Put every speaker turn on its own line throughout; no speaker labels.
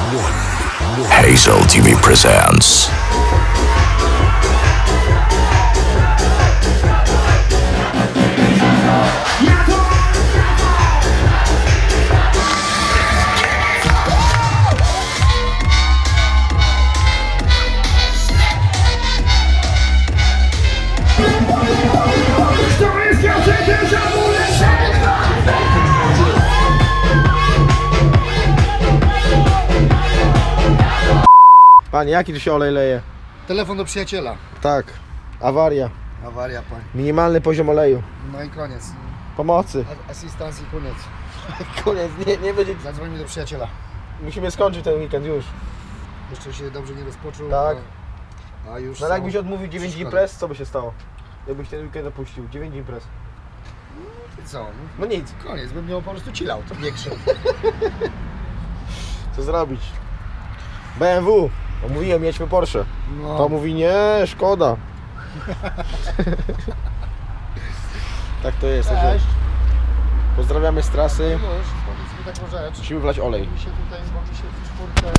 Hazel TV presents
Panie, jaki tu się olej leje?
Telefon do przyjaciela.
Tak, awaria.
Awaria, panie.
Minimalny poziom oleju.
No i koniec.
Pomocy.
Asystans i koniec.
Koniec, nie będzie...
Zadzwonimy do przyjaciela.
Musimy skończyć ten weekend już.
Jeszcze się dobrze nie rozpoczął.
Tak.
A już
No ale jakbyś odmówił 9
szkoda.
imprez, co by się stało? Jakbyś ten weekend opuścił? 9 imprez.
I co?
No nic.
Koniec, bym miał po prostu chillout. Nie krzyk.
Co zrobić? BMW. No mówiłem, jedźmy Porsche.
No.
To mówi nie, szkoda. Tak to jest. Także
Cześć.
pozdrawiamy z trasy.
Już, powiedz mi taką rzecz.
Musimy wlać olej.
Mi się tutaj, bo mi się w czwórkę...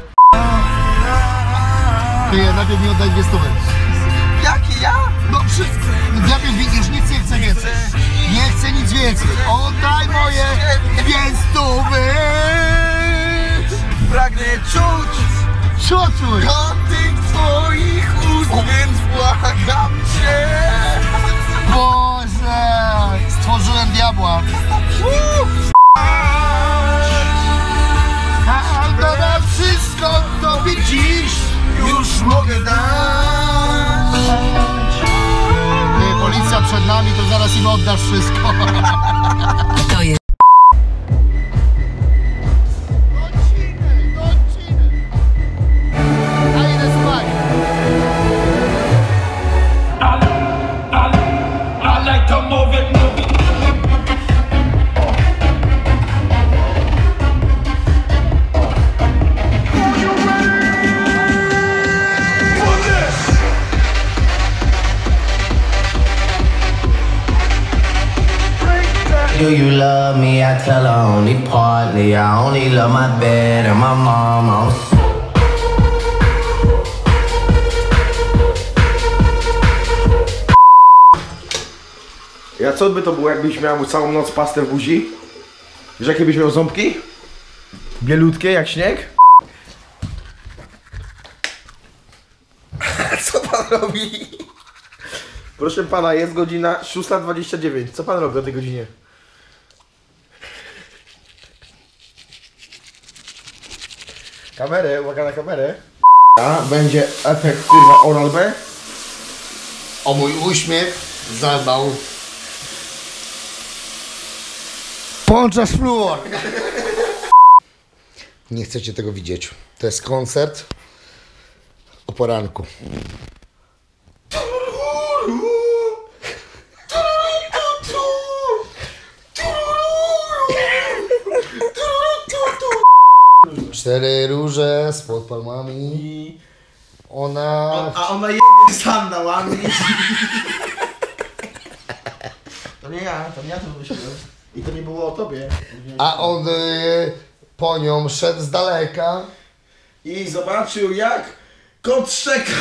Ty, najpierw mi oddaj 2 stówy.
Jaki ja?
No wszyscy. Najpierw widzisz, nic nie chcę więcej. Nie chcę nic więcej. Oddaj moje 2 stówy.
Pragnę czuć
Co czuć?
dotyk twoich ust, więc błagam cię.
Boże! Stworzyłem diabła. A dodam wszystko tobie dziś.
Już mogę dać.
Ty, policja przed nami, to zaraz im oddasz wszystko.
To jest
A idę spać.
I like to move it, move it.
Do you love me? I tell her only partly. I only love my bed and my mom.
Ja co by to było, jakbyś miał całą noc pastę w buzi? Wiesz jakie byś miał ząbki? Bielutkie jak śnieg?
Co pan robi?
Proszę pana, jest godzina 6:29. Co pan robi o tej godzinie? Kamerę, uwaga na kamerę. A będzie efekt kurwa Oral-B.
O mój uśmiech zadbał. Połączasz fluor. Nie chcecie tego widzieć. To jest koncert o poranku. Cztery róże spod palmami. Ona...
A ona jebie sandałami. To nie ja to wymyśliłem. I to nie było o tobie.
A on po nią szedł z daleka.
I zobaczył jak kot szczeka.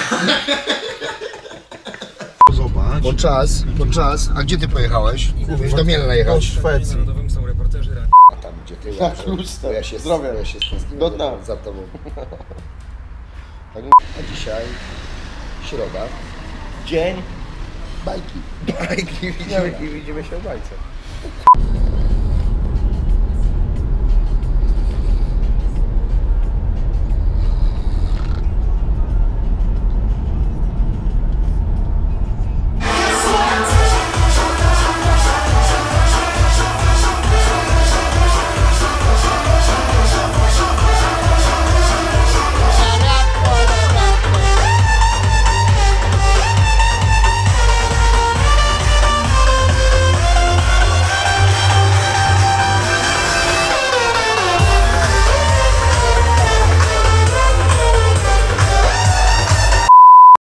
Zobacz.
Podczas. A gdzie ty pojechałeś? Mówisz, do Mielna jechałeś.
Do Szwecji.
A tam gdzie ty
Tak, luster.
ja się
Zdrowia.
Ja się stęskniłem
Do dna.
za tobą. A dzisiaj środa.
Dzień.
Bajki.
Widzimy się w bajce.